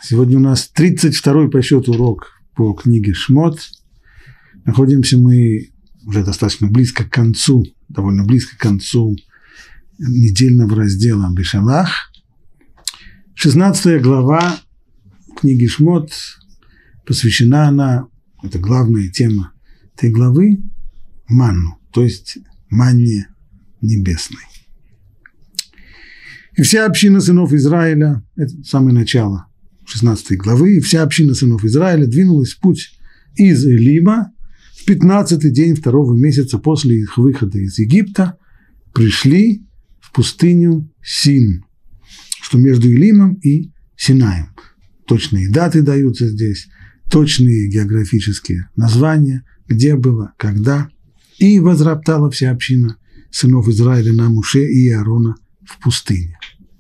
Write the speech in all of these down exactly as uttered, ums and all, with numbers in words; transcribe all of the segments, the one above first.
Сегодня у нас тридцать второй по счету урок по книге Шмот. Находимся мы уже достаточно близко к концу, довольно близко к концу недельного раздела Бешалах. шестнадцатая глава книги Шмот, посвящена она, это главная тема этой главы, манну, то есть манне небесной. И вся община сынов Израиля, это самое начало шестнадцатой главы, и вся община сынов Израиля двинулась в путь из Элима в пятнадцатый день второго месяца после их выхода из Египта, пришли в пустыню Син, что между Элимом и Синаем. Точные даты даются здесь, точные географические названия, где было, когда. И возроптала вся община сынов Израиля на Моше и Аарона в пустыне.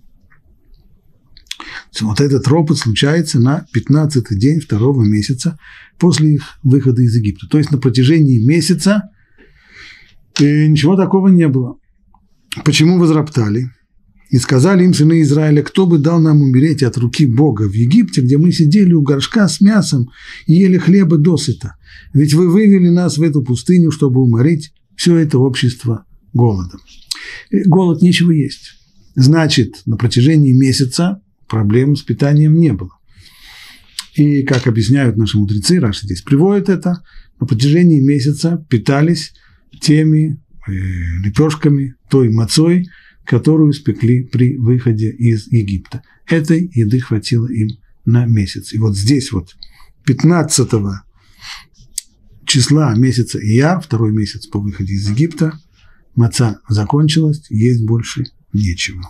Вот этот ропот случается на пятнадцатый день второго месяца после их выхода из Египта. То есть на протяжении месяца и ничего такого не было. Почему возроптали? И сказали им сыны Израиля: кто бы дал нам умереть от руки Бога в Египте, где мы сидели у горшка с мясом и ели хлеба досыта? Ведь вы вывели нас в эту пустыню, чтобы уморить все это общество голодом. Голод нечего есть. Значит, на протяжении месяца проблем с питанием не было. И, как объясняют наши мудрецы, Раши здесь приводит это, на протяжении месяца питались теми э, лепешками, той мацой, которую испекли при выходе из Египта. Этой еды хватило им на месяц. И вот здесь вот пятнадцатого числа месяца Ияр, второй месяц по выходе из Египта, маца закончилась, есть больше нечего.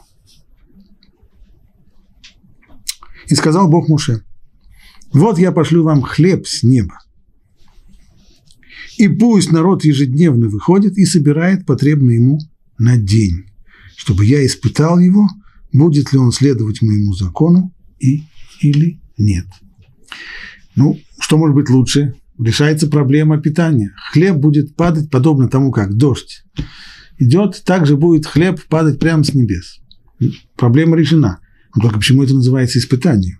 И сказал Бог Моше: вот я пошлю вам хлеб с неба, и пусть народ ежедневно выходит и собирает потребное ему на день, чтобы я испытал его, будет ли он следовать моему закону и, или нет. Ну, что может быть лучше? Решается проблема питания. Хлеб будет падать подобно тому, как дождь идет, также будет хлеб падать прямо с небес. Проблема решена. Но только почему это называется испытанием?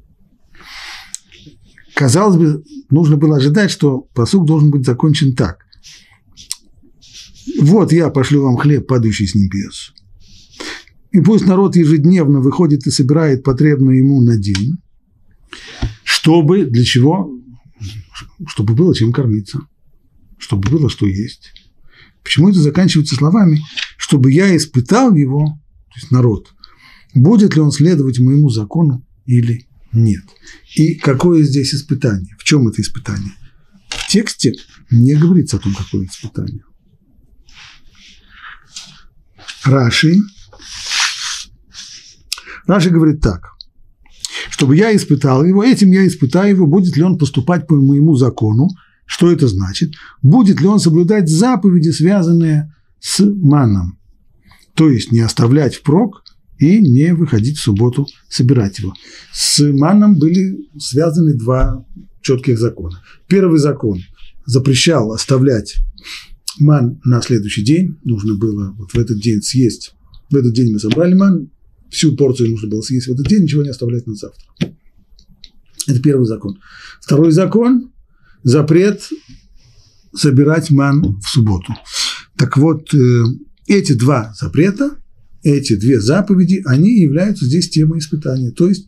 Казалось бы, нужно было ожидать, что пасук должен быть закончен так. Вот я пошлю вам хлеб, падающий с небес. И пусть народ ежедневно выходит и собирает потребное ему на день, чтобы, для чего? Чтобы было чем кормиться, чтобы было что есть. Почему это заканчивается словами, чтобы я испытал его, то есть народ, будет ли он следовать моему закону или нет. И какое здесь испытание? В чем это испытание? В тексте не говорится о том, какое испытание. Раши, Раши говорит так: чтобы я испытал его, этим я испытаю его, будет ли он поступать по моему закону. Что это значит? Будет ли он соблюдать заповеди, связанные с маном, то есть не оставлять впрок и не выходить в субботу собирать его. С маном были связаны два четких закона. Первый закон запрещал оставлять ман на следующий день. Нужно было вот в этот день съесть. В этот день мы собрали ман, всю порцию нужно было съесть в этот день, ничего не оставлять на завтра. Это первый закон. Второй закон – запрет собирать ман в субботу. Так вот, эти два запрета, эти две заповеди, они являются здесь темой испытания. То есть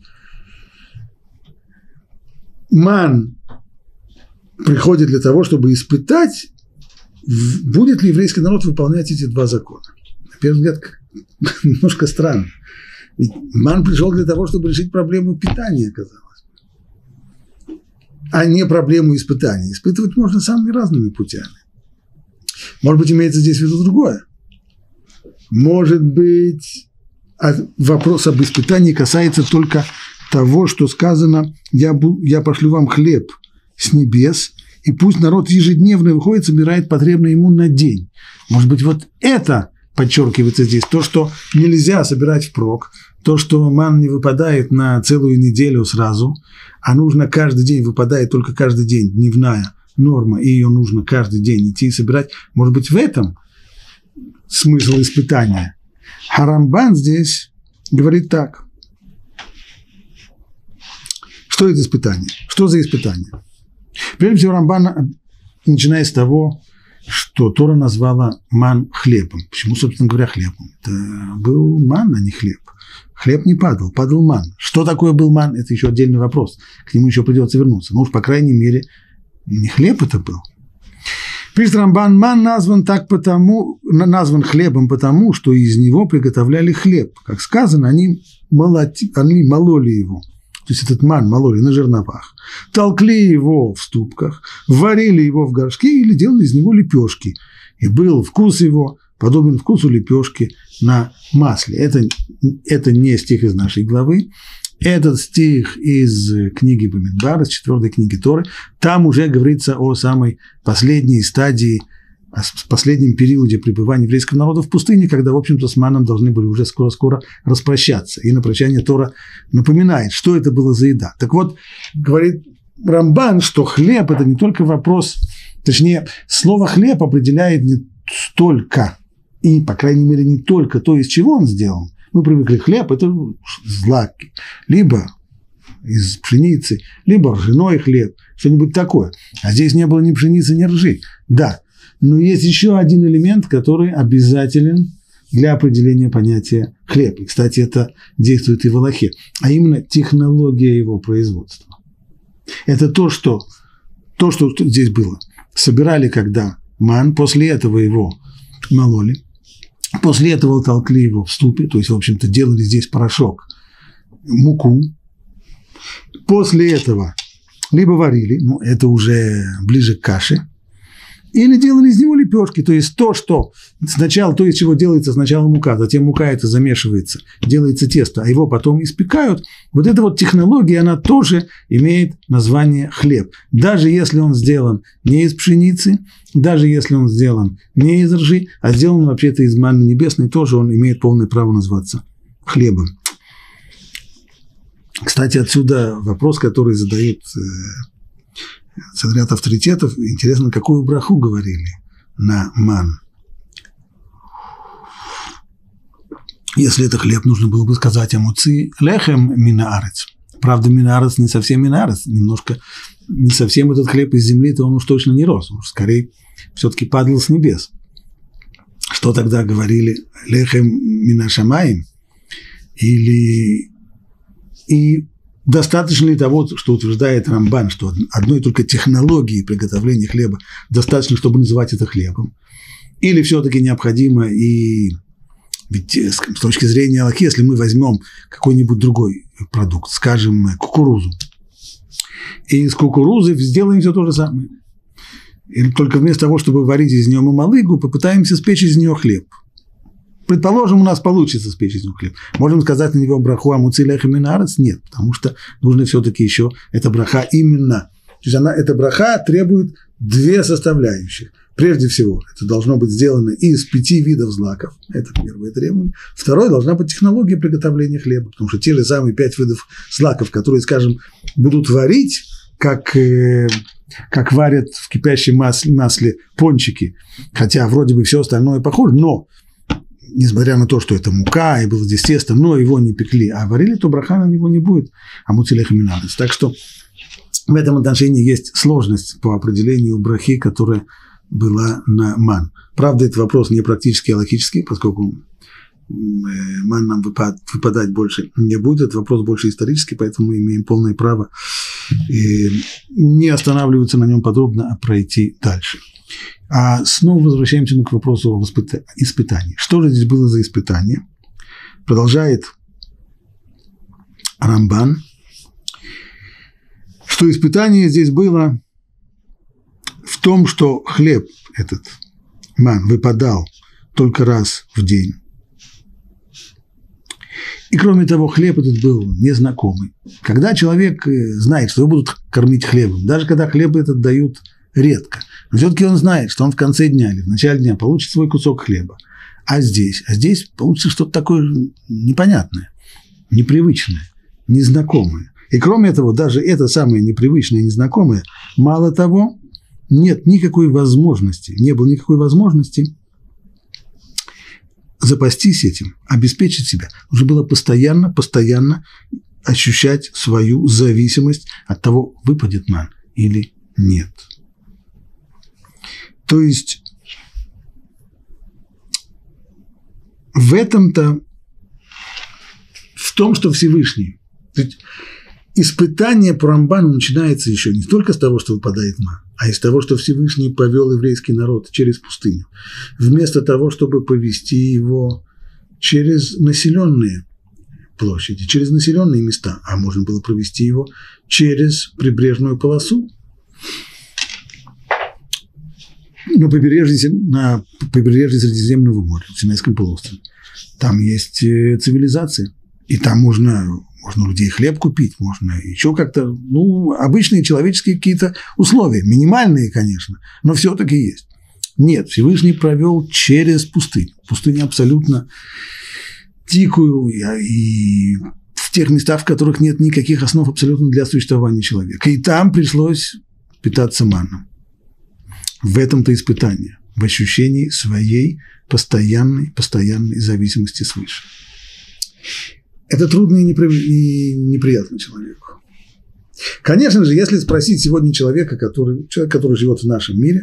ман приходит для того, чтобы испытать, будет ли еврейский народ выполнять эти два закона. На первый взгляд, немножко странно. Ведь ман пришел для того, чтобы решить проблему питания, казалось бы, а не проблему испытания. Испытывать можно самыми разными путями. Может быть, имеется здесь в виду другое. Может быть, вопрос об испытании касается только того, что сказано: я, я пошлю вам хлеб с небес, и пусть народ ежедневно выходит, собирает потребное ему на день. Может быть, вот это подчеркивается здесь, то, что нельзя собирать впрок, то, что ман не выпадает на целую неделю сразу, а нужно каждый день, выпадает только каждый день, дневная норма, и ее нужно каждый день идти и собирать. Может быть, в этом смысл испытания. А Рамбан здесь говорит так: Что это испытание? Что за испытание? Прежде всего, Рамбан начинает с того, что Тора назвала ман хлебом. Почему, собственно говоря, хлебом? Это был ман, а не хлеб. Хлеб не падал, падал ман. Что такое был ман? Это еще отдельный вопрос. К нему еще придется вернуться. Ну уж, по крайней мере, не хлеб это был. Пишет Рамбан, ман назван так потому, назван хлебом потому, что из него приготовляли хлеб. Как сказано, они, молоти, они мололи его. То есть этот ман мололи на жерновах, толкли его в ступках, варили его в горшке или делали из него лепешки. И был вкус его подобен вкусу лепешки на масле. Это, это не стих из нашей главы. Этот стих из книги Бамидбар, из четвертой книги Торы. Там уже говорится о самой последней стадии, о последнем периоде пребывания еврейского народа в пустыне, когда, в общем-то, с маном должны были уже скоро-скоро распрощаться. И на прощание Тора напоминает, что это было за еда. Так вот, говорит Рамбан, что хлеб – это не только вопрос, точнее, слово «хлеб» определяет не столько, и, по крайней мере, не только то, из чего он сделан. Мы привыкли, хлеб – это злаки, либо из пшеницы, либо ржаной хлеб, что-нибудь такое. А здесь не было ни пшеницы, ни ржи. Да, но есть еще один элемент, который обязателен для определения понятия хлеб. И, кстати, это действует и в Алахе, а именно технология его производства. Это то, что, то, что здесь было. Собирали, когда ман, после этого его мололи, после этого толкли его в ступе, то есть, в общем-то, делали здесь порошок, муку. После этого либо варили, ну, это уже ближе к каше, или делали из него лепешки, то есть то, что сначала, то, из чего делается сначала мука, затем мука это замешивается, делается тесто, а его потом испекают. Вот эта вот технология, она тоже имеет название хлеб. Даже если он сделан не из пшеницы, даже если он сделан не из ржи, а сделан вообще-то из манны небесной, тоже он имеет полное право называться хлебом. Кстати, отсюда вопрос, который задает целый ряд авторитетов. Интересно, какую браху говорили на ман. Если это хлеб, нужно было бы сказать амуци лехем минаарец. Правда, минаарец не совсем минаарец. Немножко не совсем этот хлеб из земли, то он уж точно не рос. Он уж скорее все-таки падал с небес. Что тогда говорили? Лехем минашамаим? Или... И достаточно ли того, что утверждает Рамбан, что одной только технологии приготовления хлеба достаточно, чтобы называть это хлебом? Или все-таки необходимо и... Ведь с точки зрения Алахи, если мы возьмем какой-нибудь другой продукт, скажем, кукурузу, и из кукурузы сделаем все то же самое. Или только вместо того, чтобы варить из нее мамалыгу, попытаемся спечь из нее хлеб. Предположим, у нас получится спечь из него хлеб. Можем сказать на него браху амуци лехем минаарец? Нет, потому что нужно все-таки еще эта браха именно. То есть она, эта браха требует две составляющих. Прежде всего, это должно быть сделано из пяти видов злаков. Это первое требование. Второе, должна быть технология приготовления хлеба. Потому что те же самые пять видов злаков, которые, скажем, будут варить, как, э, как варят в кипящем масле, масле пончики, хотя вроде бы все остальное похоже, но несмотря на то, что это мука, и было здесь тесто, но его не пекли, а варили, то браха на него не будет, а муцилех минарец. Так что в этом отношении есть сложность по определению брахи, которая была на ман. Правда, это вопрос не практически, а логический, поскольку ман нам выпадать больше не будет, это вопрос больше исторический, поэтому мы имеем полное право не останавливаться на нем подробно, а пройти дальше. А снова возвращаемся к вопросу об испытании. Что же здесь было за испытание? Продолжает Рамбан, что испытание здесь было в том, что хлеб этот, ман, выпадал только раз в день. И кроме того, хлеб этот был незнакомый. Когда человек знает, что его будут кормить хлебом, даже когда хлеб этот дают редко, но все-таки он знает, что он в конце дня или в начале дня получит свой кусок хлеба. А здесь, а здесь получится что-то такое непонятное, непривычное, незнакомое. И кроме того, даже это самое непривычное, незнакомое, мало того, нет никакой возможности, не было никакой возможности запастись этим, обеспечить себя. Нужно было постоянно, постоянно ощущать свою зависимость от того, выпадет ман или нет. То есть в этом-то, в том, что Всевышний, испытание по Рамбану начинается еще не только с того, что выпадает ман, а из того, что Всевышний повел еврейский народ через пустыню, вместо того, чтобы повести его через населенные площади, через населенные места, а можно было провести его через прибрежную полосу. На побережье, на побережье Средиземного моря, в Синайском полуострове. Там есть цивилизация, и там можно, можно у людей хлеб купить, можно еще как-то, ну, обычные человеческие какие-то условия, минимальные, конечно, но все-таки есть. Нет, Всевышний провел через пустыню. Пустыню абсолютно дикую, и в тех местах, в которых нет никаких основ абсолютно для существования человека. И там пришлось питаться манном. В этом-то испытание, в ощущении своей постоянной, постоянной зависимости свыше. Это трудно и неприятно человеку. Конечно же, если спросить сегодня человека, который, человек, который живет в нашем мире,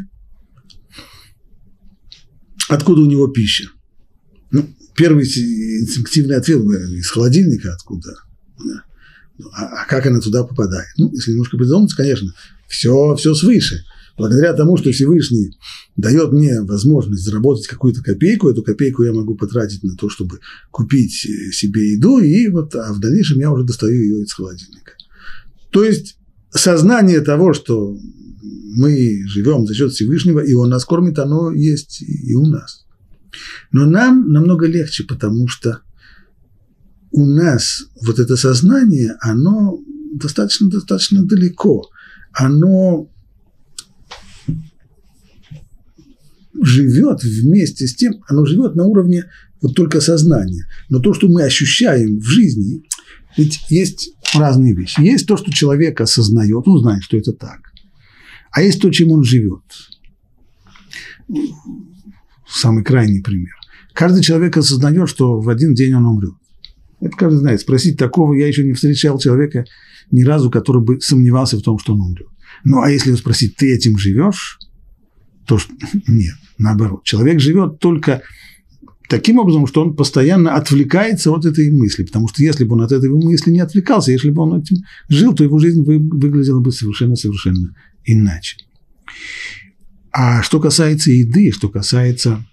откуда у него пища? Ну, первый инстинктивный ответ – из холодильника откуда? Да. А, а как она туда попадает? Ну, если немножко придуматься, конечно, все, все свыше. Благодаря тому, что Всевышний дает мне возможность заработать какую-то копейку, эту копейку я могу потратить на то, чтобы купить себе еду, и вот, а в дальнейшем я уже достаю ее из холодильника. То есть сознание того, что мы живем за счет Всевышнего, и Он нас кормит, оно есть и у нас. Но нам намного легче, потому что у нас вот это сознание, оно достаточно-достаточно далеко. Оно живет вместе с тем, оно живет на уровне вот только сознания. Но то, что мы ощущаем в жизни, ведь есть разные вещи. Есть то, что человек осознает, он знает, что это так. А есть то, чем он живет. Самый крайний пример. Каждый человек осознает, что в один день он умрет. Это каждый знает. Спросить такого, я еще не встречал человека ни разу, который бы сомневался в том, что он умрет. Ну, а если спросить, ты этим живешь? То нет, наоборот. Человек живет только таким образом, что он постоянно отвлекается от этой мысли. Потому что если бы он от этой мысли не отвлекался, если бы он этим жил, то его жизнь выглядела бы совершенно-совершенно иначе. А что касается еды, что касается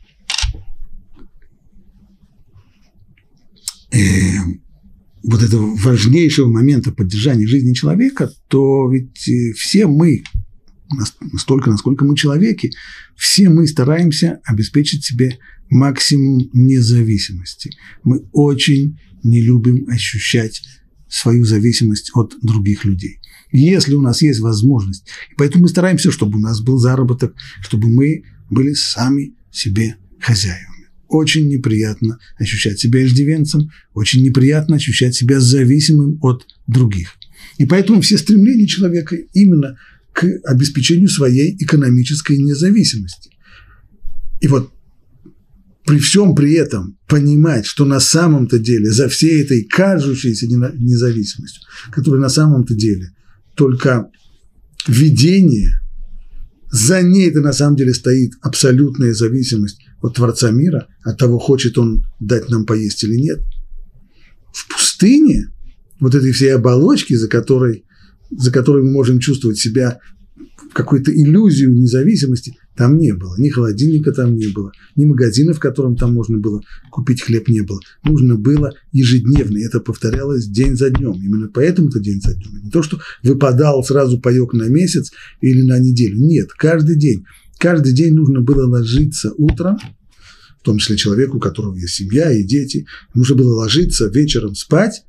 э, вот этого важнейшего момента поддержания жизни человека, то ведь все мы, настолько, насколько мы человеки, все мы стараемся обеспечить себе максимум независимости. Мы очень не любим ощущать свою зависимость от других людей. Если у нас есть возможность, и поэтому мы стараемся, чтобы у нас был заработок, чтобы мы были сами себе хозяевами. Очень неприятно ощущать себя иждивенцем, очень неприятно ощущать себя зависимым от других. И поэтому все стремления человека именно к обеспечению своей экономической независимости. И вот при всем при этом понимать, что на самом-то деле за всей этой кажущейся независимостью, которая на самом-то деле только видение, за ней-то на самом деле стоит абсолютная зависимость от Творца мира, от того, хочет он дать нам поесть или нет. В пустыне вот этой всей оболочки, за которой, за которой мы можем чувствовать себя в какую-то иллюзию независимости, там не было. Ни холодильника там не было, ни магазина, в котором там можно было купить хлеб, не было. Нужно было ежедневно, и это повторялось день за днем. Именно поэтому-то день за днем. Не то, что выпадал сразу паёк на месяц или на неделю. Нет, каждый день. Каждый день нужно было ложиться утром, в том числе человеку, у которого есть семья и дети, нужно было ложиться вечером спать,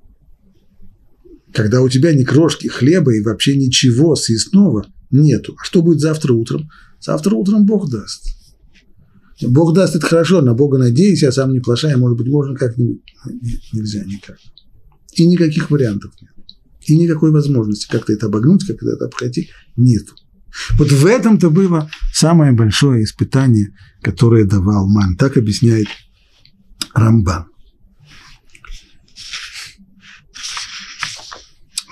когда у тебя ни крошки хлеба и вообще ничего съестного нету. А что будет завтра утром? Завтра утром Бог даст. Бог даст – это хорошо, на Бога надеюсь, я сам не плашаю, может быть, можно как-нибудь. Нет, нельзя никак. И никаких вариантов нет. И никакой возможности как-то это обогнуть, как-то это обойти нету. Вот в этом-то было самое большое испытание, которое давал ман. Так объясняет Рамбан.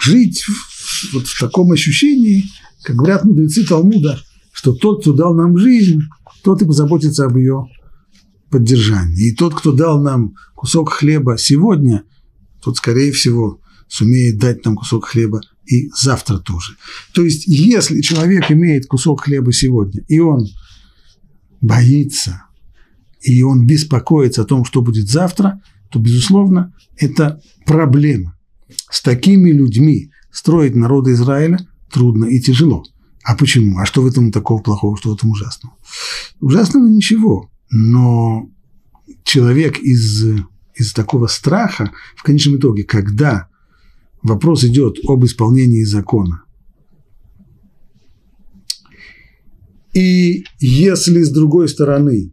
жить в, вот в таком ощущении, как говорят мудрецы Талмуда, что тот, кто дал нам жизнь, тот и позаботится об ее поддержании. И тот, кто дал нам кусок хлеба сегодня, тот, скорее всего, сумеет дать нам кусок хлеба и завтра тоже. То есть, если человек имеет кусок хлеба сегодня, и он боится, и он беспокоится о том, что будет завтра, то, безусловно, это проблема. С такими людьми строить народа Израиля трудно и тяжело. А почему? А что в этом такого плохого, что в этом ужасного? Ужасного ничего, но человек из, из такого страха, в конечном итоге, когда вопрос идет об исполнении закона, и если с другой стороны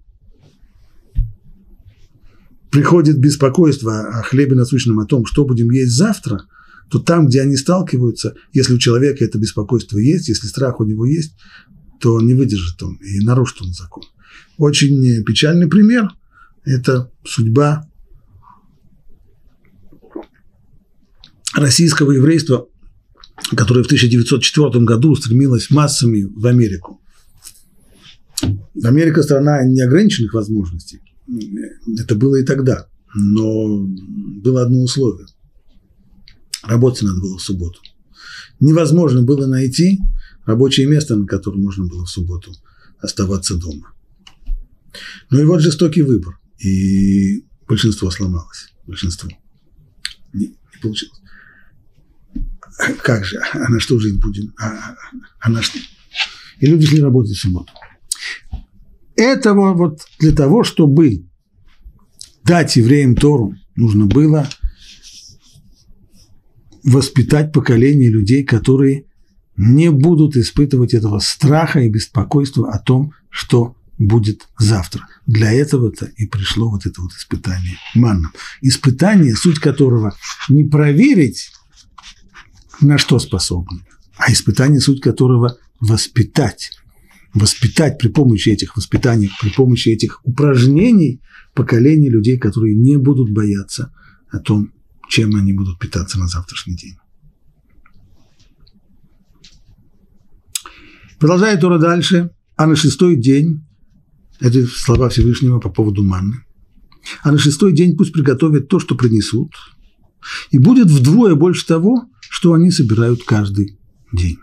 приходит беспокойство о хлебе насущном, о том, что будем есть завтра, то там, где они сталкиваются, если у человека это беспокойство есть, если страх у него есть, то не выдержит он и нарушит он закон. Очень печальный пример – это судьба российского еврейства, которое в тысяча девятьсот четвёртом году устремилось массами в Америку. Америка – страна неограниченных возможностей. Это было и тогда, но было одно условие. Работать надо было в субботу. Невозможно было найти рабочее место, на котором можно было в субботу оставаться дома. Ну и вот жестокий выбор. И большинство сломалось. Большинство. Не, не получилось. Как же? А на что жить будем? А, а на что? И люди шли работать в субботу. Этого вот для того, чтобы дать евреям Тору, нужно было воспитать поколение людей, которые не будут испытывать этого страха и беспокойства о том, что будет завтра. Для этого-то и пришло вот это вот испытание манном. Испытание, суть которого не проверить, на что способны, а испытание, суть которого воспитать. Воспитать при помощи этих воспитаний, при помощи этих упражнений поколение людей, которые не будут бояться о том, чем они будут питаться на завтрашний день. Продолжает Тора дальше. А на шестой день, это слова Всевышнего по поводу манны, а на шестой день пусть приготовят то, что принесут, и будет вдвое больше того, что они собирают каждый день.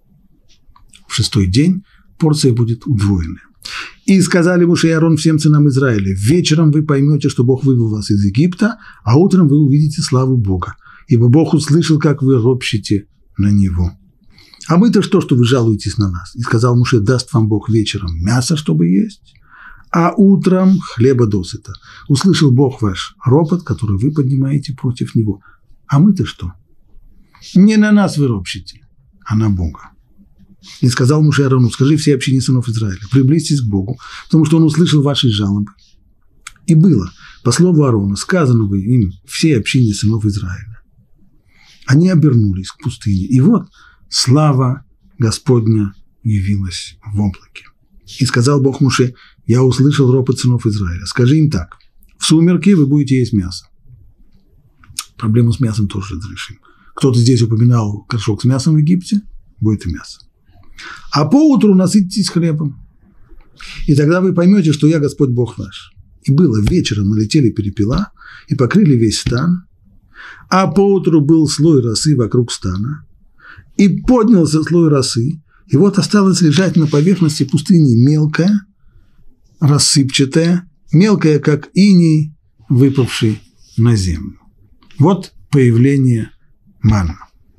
В шестой день порция будет удвоенная. И сказали Моше и Аарон всем сынам Израиля: вечером вы поймете, что Бог вывел вас из Египта, а утром вы увидите славу Бога, ибо Бог услышал, как вы ропщите на Него. А мы-то что, что вы жалуетесь на нас? И сказал Моше: даст вам Бог вечером мясо, чтобы есть, а утром хлеба досыта. Услышал Бог ваш ропот, который вы поднимаете против Него. А мы-то что? Не на нас вы ропщите, а на Бога. И сказал Моше Аарону: скажи всей общине сынов Израиля, приблизьтесь к Богу, потому что Он услышал ваши жалобы. И было, по слову Аарона, сказано бы им всей общине сынов Израиля. Они обернулись к пустыне, и вот слава Господня явилась в облаке. И сказал Бог Моше: я услышал ропот сынов Израиля. Скажи им так: в сумерки вы будете есть мясо. Проблему с мясом тоже разрешим. Кто-то здесь упоминал горшок с мясом в Египте, будет и мясо. А поутру насытитесь хлебом, и тогда вы поймете, что я Господь Бог ваш. И было, вечером налетели перепела и покрыли весь стан, а поутру был слой росы вокруг стана, и поднялся слой росы, и вот осталось лежать на поверхности пустыни мелкая, рассыпчатая, мелкая, как иней, выпавший на землю. Вот появление манны.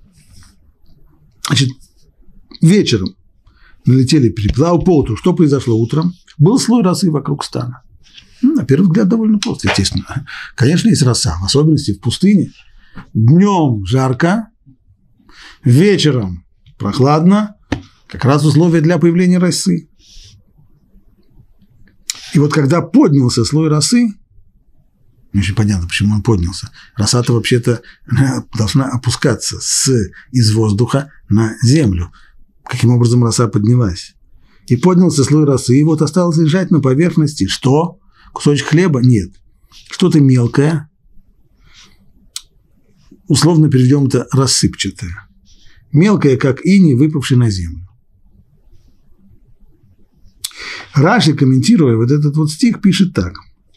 Значит, вечером налетели перепела, а поутру что произошло утром? Был слой росы вокруг стана. Ну, на первый взгляд довольно просто, естественно. Конечно, есть роса, в особенности в пустыне. Днем жарко, вечером прохладно, как раз условия для появления росы. И вот когда поднялся слой росы, не очень понятно, почему он поднялся. Роса-то вообще-то должна опускаться с, из воздуха на землю. Каким образом роса поднялась? И поднялся слой росы, и вот осталось лежать на поверхности. Что? Кусочек хлеба? Нет. Что-то мелкое, условно переведем это рассыпчатое. Мелкое, как иней, выпавший на землю. Раши, комментируя вот этот вот стих, пишет так.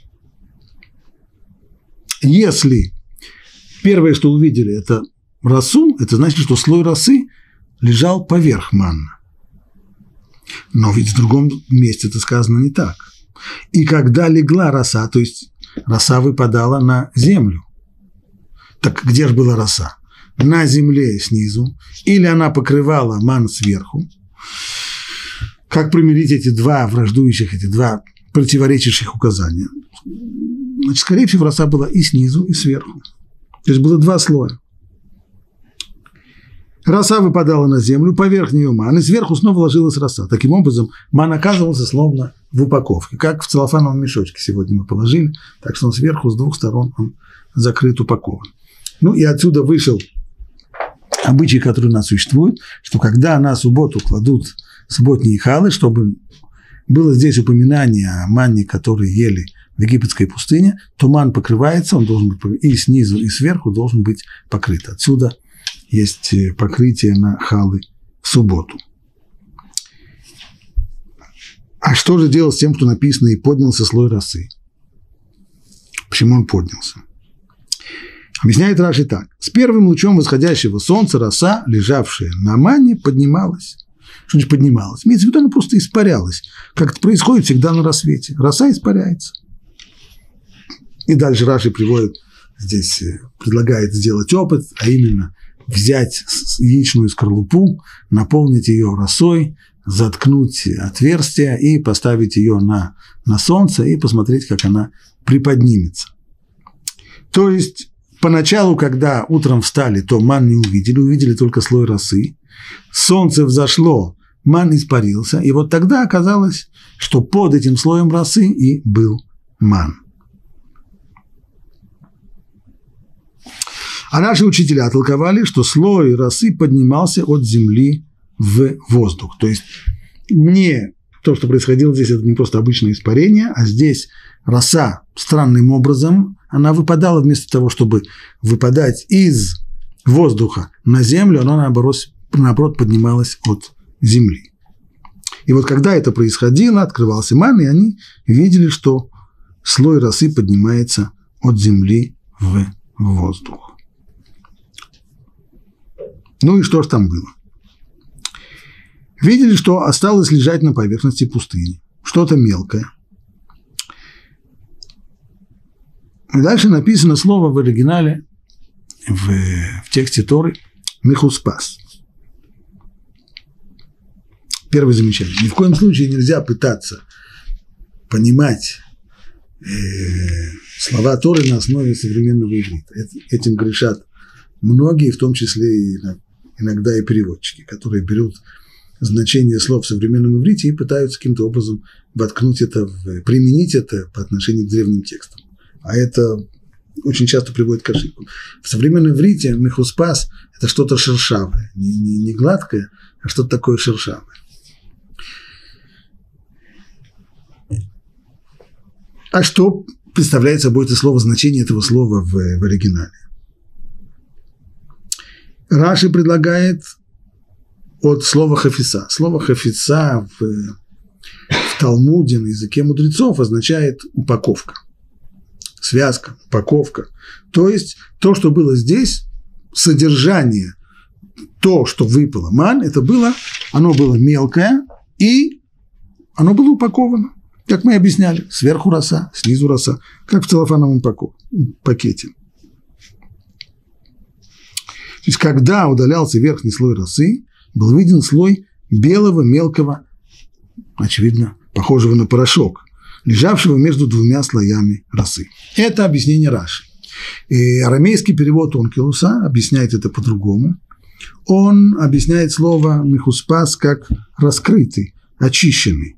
Если первое, что увидели, это росу, это значит, что слой росы лежал поверх манна. Но ведь в другом месте это сказано не так. И когда легла роса, то есть роса выпадала на землю. Так где же была роса? На земле снизу, или она покрывала ман сверху. Как примирить эти два враждующих, эти два противоречащих указания? Значит, скорее всего, роса была и снизу, и сверху. То есть было два слоя. Роса выпадала на землю, поверх нее ман, и сверху снова ложилась роса. Таким образом, ман оказывался словно в упаковке, как в целлофановом мешочке сегодня мы положили, так что он сверху с двух сторон он закрыт, упакован. Ну и отсюда вышел обычай, который у нас существует, что когда на субботу кладут субботние халы, чтобы было здесь упоминание о манне, который ели в египетской пустыне, то ман покрывается, он должен быть и снизу, и сверху должен быть покрыт. Отсюда есть покрытие на халы в субботу. А что же делать с тем, что написано «и поднялся слой росы»? Почему он поднялся? Объясняет Раши так. С первым лучом восходящего солнца роса, лежавшая на манне, поднималась. Что значит поднималась? Имеется в виду, она просто испарялась. Как это происходит всегда на рассвете. Роса испаряется. И дальше Раши приводит, здесь предлагает сделать опыт, а именно взять яичную скорлупу, наполнить ее росой, заткнуть отверстие и поставить ее на, на солнце и посмотреть, как она приподнимется. То есть поначалу, когда утром встали, то ман не увидели, увидели только слой росы. Солнце взошло, ман испарился, и вот тогда оказалось, что под этим слоем росы и был ман. А наши учителя толковали, что слой росы поднимался от земли в воздух. То есть не то, что происходило здесь, это не просто обычное испарение, а здесь роса странным образом, она выпадала вместо того, чтобы выпадать из воздуха на землю, она наоборот, наоборот поднималась от земли. И вот когда это происходило, открывался ман, и они видели, что слой росы поднимается от земли в воздух. Ну и что ж там было? Видели, что осталось лежать на поверхности пустыни. Что-то мелкое. И дальше написано слово в оригинале, в, в тексте Торы, «мехуспас». Первое замечание. Ни в коем случае нельзя пытаться понимать э, слова Торы на основе современного иврита. Этим грешат многие, в том числе и иногда и переводчики, которые берут значение слов в современном иврите и пытаются каким-то образом воткнуть это, в, применить это по отношению к древним текстам. А это очень часто приводит к ошибкам. В современном иврите мехуспас – это что-то шершавое, не, не, не гладкое, а что-то такое шершавое. А что представляет собой это слово, значение этого слова в, в оригинале? Раши предлагает от слова хафица. Слово хафица в, в Талмуде на языке мудрецов означает упаковка, связка, упаковка. То есть то, что было здесь, содержание, то, что выпало ман, это было, оно было мелкое и оно было упаковано. Как мы объясняли, сверху роса, снизу роса, как в целлофановом пакете. То есть, когда удалялся верхний слой росы, был виден слой белого, мелкого, очевидно, похожего на порошок, лежавшего между двумя слоями росы. Это объяснение Раши. И арамейский перевод Онкелуса объясняет это по-другому. Он объясняет слово «мехуспас» как «раскрытый», «очищенный».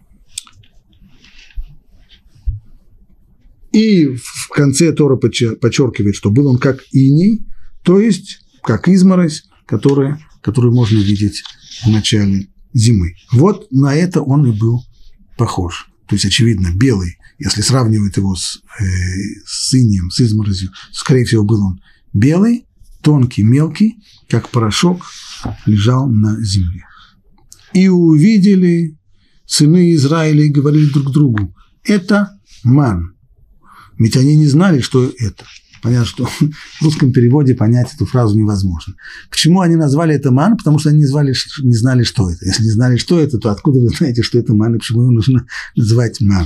И в конце Тора подчеркивает, что был он как иней, то есть как изморозь, которая, которую можно видеть в начале зимы. Вот на это он и был похож. То есть, очевидно, белый, если сравнивать его с, э, с инеем, с изморозью, скорее всего, был он белый, тонкий, мелкий, как порошок, лежал на земле. И увидели сыны Израиля и говорили друг другу: это ман. Ведь они не знали, что это. Понятно, что в русском переводе понять эту фразу невозможно. Почему они назвали это ман? Потому что они не, звали, не знали, что это. Если не знали, что это, то откуда вы знаете, что это ман, и почему его нужно называть ман?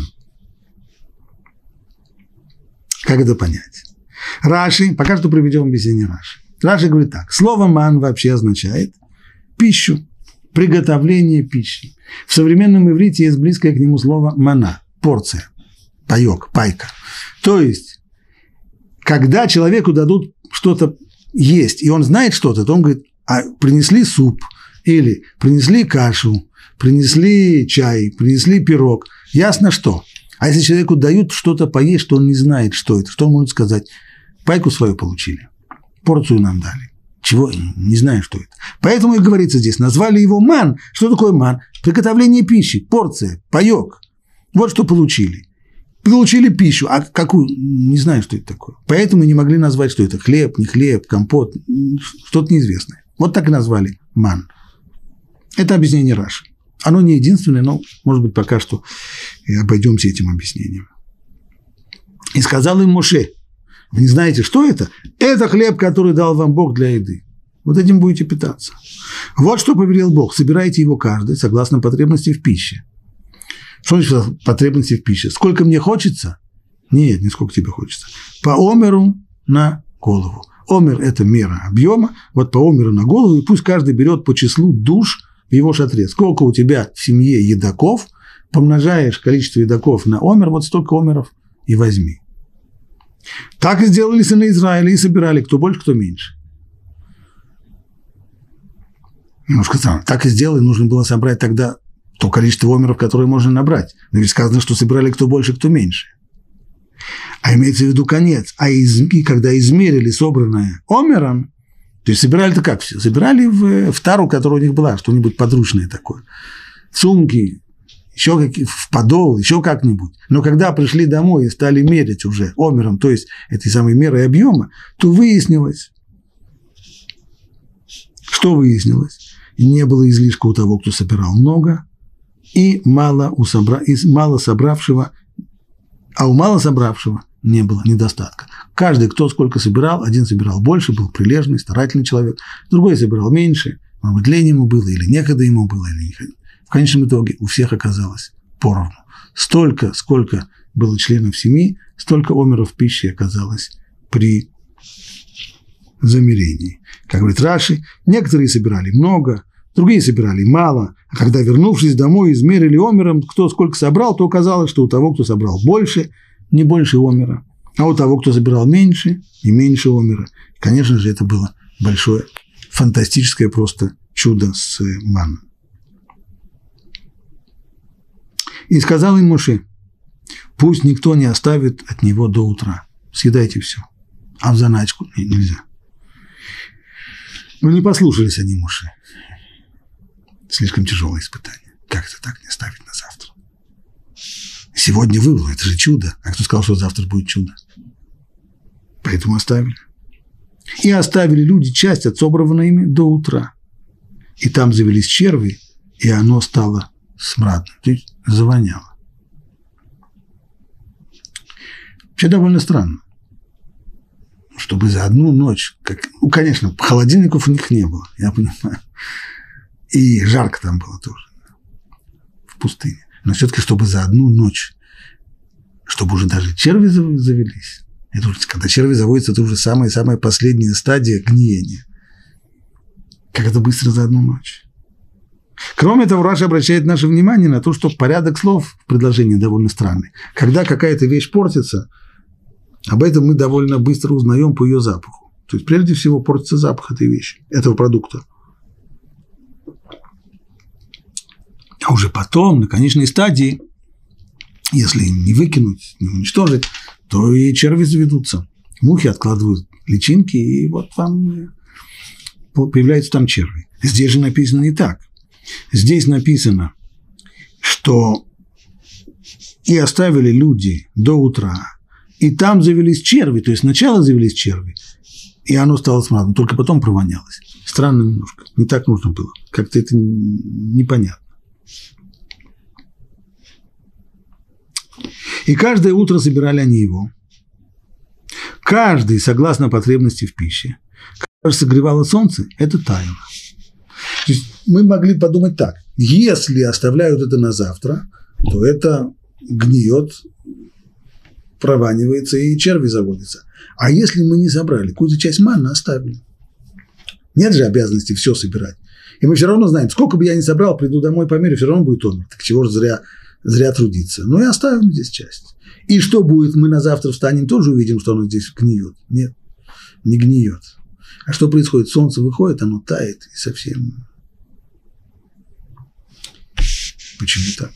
Как это понять? Раши, пока что приведем объяснение Раши. Раши говорит так: слово ман вообще означает пищу, приготовление пищи. В современном иврите есть близкое к нему слово мана, порция, паек, пайка. То есть, когда человеку дадут что-то есть, и он знает что-то, то он говорит: а принесли суп, или принесли кашу, принесли чай, принесли пирог. Ясно что. А если человеку дают что-то поесть, что он не знает, что это, что он может сказать? Пайку свою получили, порцию нам дали. Чего? Не знаю, что это. Поэтому и говорится здесь, назвали его ман. Что такое ман? Приготовление пищи, порция, паек. Вот что получили. Получили пищу, а какую? Не знаю, что это такое. Поэтому не могли назвать, что это хлеб, не хлеб, компот, что-то неизвестное. Вот так и назвали ман. Это объяснение Раши. Оно не единственное, но, может быть, пока что обойдемся этим объяснением. И сказал им Моше: вы не знаете, что это? Это хлеб, который дал вам Бог для еды. Вот этим будете питаться. Вот что повелел Бог: собирайте его каждый согласно потребности в пище. Что значит потребности в пище? Сколько мне хочется? Нет, не сколько тебе хочется. По омеру на голову. Омер – это мера объема. Вот по омеру на голову, и пусть каждый берет по числу душ в его шатре. Сколько у тебя в семье едоков, помножаешь количество едоков на омер, вот столько омеров и возьми. Так и сделали сыны Израиля, и собирали кто больше, кто меньше. Немножко странно. Так и сделали, нужно было собрать тогда то количество омеров, которое можно набрать. Но ведь сказано, что собирали кто больше, кто меньше. А имеется в виду конец. А из, и когда измерили собранное омером, то есть собирали-то как все? Собирали в, в тару, которая у них была, что-нибудь подручное такое. Сумки, еще какие, в подол, еще как-нибудь. Но когда пришли домой и стали мерить уже омером, то есть этой самой мерой объема, то выяснилось, что выяснилось? Не было излишка у того, кто собирал много, и мало у собра... и мало собравшего, а у мало собравшего не было недостатка. Каждый, кто сколько собирал, один собирал больше, был прилежный, старательный человек, другой собирал меньше, может быть, лень ему было, или некогда ему было, или не. В конечном итоге у всех оказалось поровну. Столько, сколько было членов семьи, столько омеров пищи оказалось при замерении. Как говорит Раши, некоторые собирали много, другие собирали мало, а когда, вернувшись домой, измерили омером, кто сколько собрал, то оказалось, что у того, кто собрал больше, не больше омера, а у того, кто собирал меньше, и меньше омера. И, конечно же, это было большое, фантастическое просто чудо с манной. И сказал им Моше: пусть никто не оставит от него до утра. Съедайте все. А в заначку нельзя. Но не послушались они Моше. Слишком тяжелое испытание. Как это так не оставить на завтра? Сегодня вывело, это же чудо. А кто сказал, что завтра будет чудо? Поэтому оставили. И оставили люди часть от собранного ими до утра. И там завелись черви, и оно стало смрадным, то есть завоняло. Вообще довольно странно, чтобы за одну ночь, как, ну, конечно, холодильников у них не было, я понимаю, и жарко там было тоже, в пустыне, но все-таки, чтобы за одну ночь, чтобы уже даже черви завелись, это уже, когда черви заводятся, это уже самая-самая последняя стадия гниения. Как это быстро за одну ночь. Кроме того, Раши обращает наше внимание на то, что порядок слов в предложении довольно странный. Когда какая-то вещь портится, об этом мы довольно быстро узнаем по ее запаху. То есть, прежде всего, портится запах этой вещи, этого продукта. А уже потом, на конечной стадии, если не выкинуть, не уничтожить, то и черви заведутся. Мухи откладывают личинки, и вот вам появляются там черви. Здесь же написано не так. Здесь написано, что и оставили люди до утра, и там завелись черви, то есть сначала завелись черви, и оно стало смрадным, только потом провонялось. Странно немножко, не так нужно было, как-то это непонятно. И каждое утро собирали они его. Каждый, согласно потребности в пище. Кажется, согревало солнце, это таяло. То есть мы могли подумать так, если оставляют это на завтра, то это гниет, прованивается и черви заводятся. А если мы не собрали, какую-то часть манны оставили? Нет же обязанности все собирать. И мы все равно знаем, сколько бы я ни собрал, приду домой, померю, все равно будет омер. Так чего же зря, зря трудиться? Ну и оставим здесь часть. И что будет? Мы на завтра встанем, тоже увидим, что оно здесь гниет. Нет, не гниет. А что происходит? Солнце выходит, оно тает и совсем... Почему так?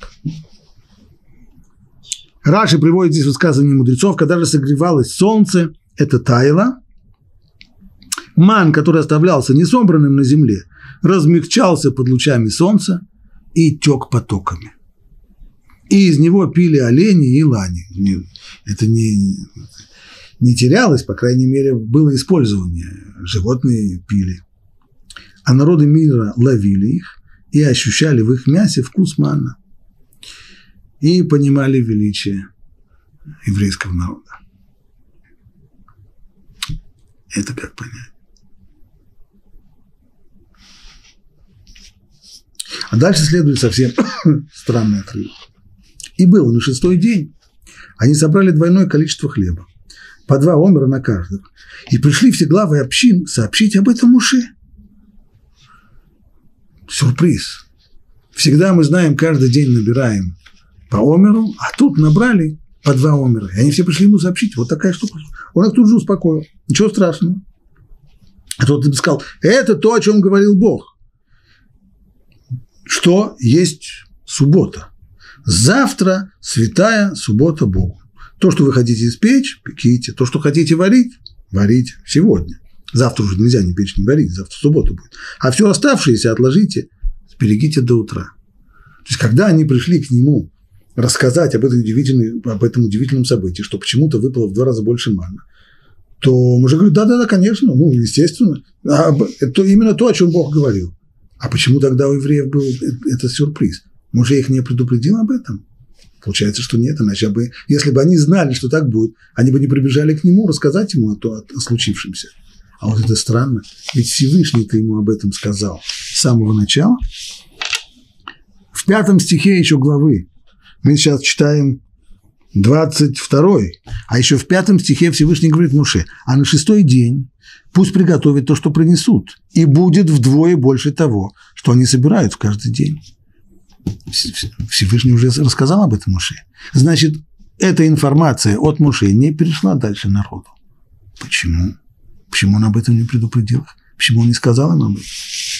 Раши приводит здесь высказывание мудрецов, когда же согревалось солнце, это таяло. Ман, который оставлялся несобранным на земле, размягчался под лучами солнца и тек потоками. И из него пили олени и лани. Это не, не терялось, по крайней мере, было использование. Животные пили. А народы мира ловили их и ощущали в их мясе вкус манна. И понимали величие еврейского народа. Это как понять? А дальше следует совсем странный отрывок. И было на шестой день. Они собрали двойное количество хлеба, по два омера на каждого. И пришли все главы общин сообщить об этом Моше. Сюрприз. Всегда мы знаем, каждый день набираем по омеру, а тут набрали по два омера. И они все пришли ему сообщить. Вот такая штука. Он их тут же успокоил. Ничего страшного. А тот им сказал, это то, о чем говорил Бог. Что есть суббота. Завтра святая суббота Богу. То, что вы хотите испечь, пеките. То, что хотите варить, варите сегодня. Завтра уже нельзя ни печь, ни варить. Завтра суббота будет. А все оставшееся отложите, сберегите до утра. То есть, когда они пришли к нему рассказать об этом удивительном, об этом удивительном событии, что почему-то выпало в два раза больше манна, то мужик говорит, да-да-да, конечно, ну, естественно. А, это именно то, о чем Бог говорил. А почему тогда у евреев был этот сюрприз? Муж их не предупредил об этом? Получается, что нет, иначе бы, если бы они знали, что так будет, они бы не прибежали к нему рассказать ему о, о, о случившемся. А вот это странно, ведь Всевышний-то ему об этом сказал с самого начала. В пятом стихе еще главы, мы сейчас читаем двадцать второй, а еще в пятом стихе Всевышний говорит Моше, а на шестой день пусть приготовят то, что принесут, и будет вдвое больше того, что они собирают в каждый день. Всевышний уже рассказал об этом Моше. Значит, эта информация от Моше не перешла дальше народу. Почему? Почему он об этом не предупредил их? Почему он не сказал им об этом?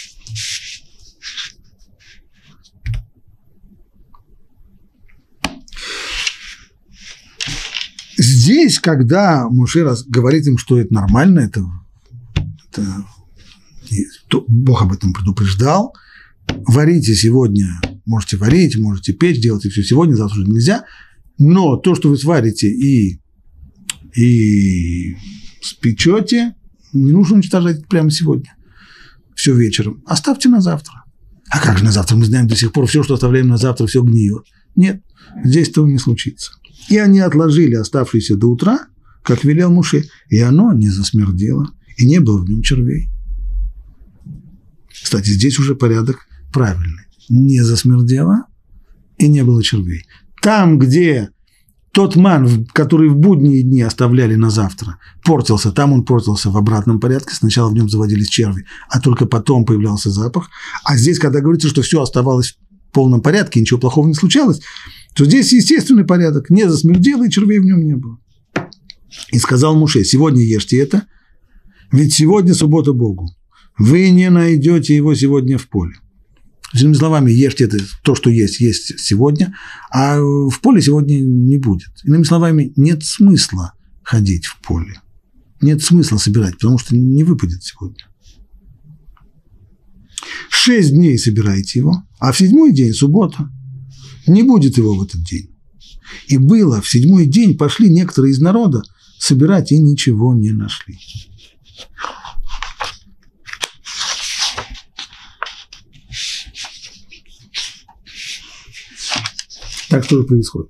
Здесь, когда Моше говорит им, что это нормально, это, это, то Бог об этом предупреждал. Варите сегодня, можете варить, можете печь, делайте все сегодня, завтра уже нельзя. Но то, что вы сварите и, и спечете, не нужно уничтожать прямо сегодня, все вечером. Оставьте на завтра. А как же на завтра? Мы знаем до сих пор, все, что оставляем на завтра, все гниет. Нет, здесь этого не случится. И они отложили оставшиеся до утра, как велел Моше, и оно не засмердело, и не было в нем червей. Кстати, здесь уже порядок правильный. Не засмердело, и не было червей. Там, где тот ман, который в будние дни оставляли на завтра, портился, там он портился в обратном порядке. Сначала в нем заводились черви, а только потом появлялся запах. А здесь, когда говорится, что все оставалось в полном порядке, ничего плохого не случалось, то здесь естественный порядок. Не засмердело, и червей в нем не было. И сказал Моше, сегодня ешьте это, ведь сегодня суббота Богу. Вы не найдете его сегодня в поле. Другими словами, ешьте это, то, что есть, есть сегодня, а в поле сегодня не будет. Иными словами, нет смысла ходить в поле. Нет смысла собирать, потому что не выпадет сегодня. Шесть дней собирайте его, а в седьмой день, суббота, не будет его в этот день. И было, в седьмой день пошли некоторые из народа собирать и ничего не нашли. Так что же происходит?